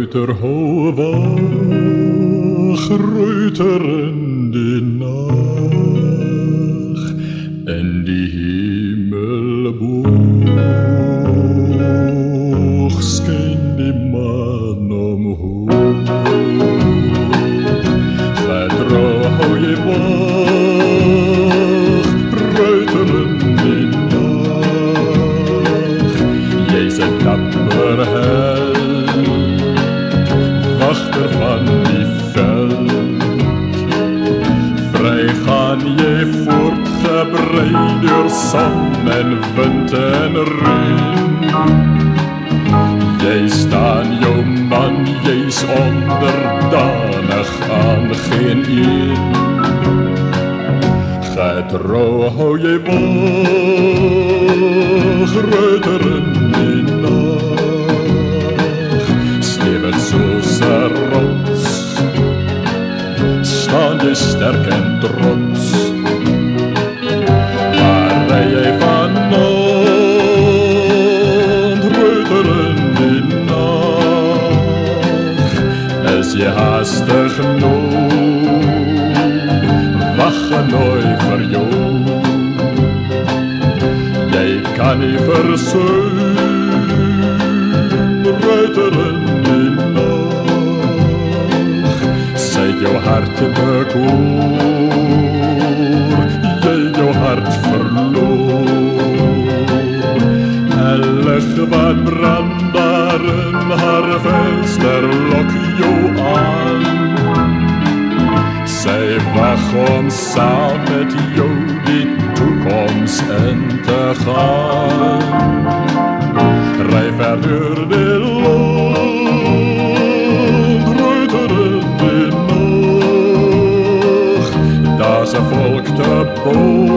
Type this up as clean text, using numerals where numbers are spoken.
Ruiter, hou wach, Ruiter in die nacht, en die hemelboog scheen die maan omhoog. Vertrouw, hou je wach, Ruiter in die nacht, jij zijn dapper held, wachter van die veld. Vrij gaan jij voortgebreid door zon en wind en regen. Jij staan jou man, jy's onderdanig aan geen een. Getrouw hou jy wag, Ruiter in die nacht, stevig soos 'n rots, staan jy sterk en trots. Waar ry jy vanaand, Ruiter in die nacht, is jy haastig genoeg, wag genooi vir jou. Jy kan nie versuim, Ruiter in die nacht, sy jou hart bekoor, jy jou hart verloor. 'n lig wat brand daar in haar venster lok jou aan. Sy wag om saam met jou die toekoms in te gaan. Ry verder die land, Ruiter in die nacht, daar's 'n volk te boven.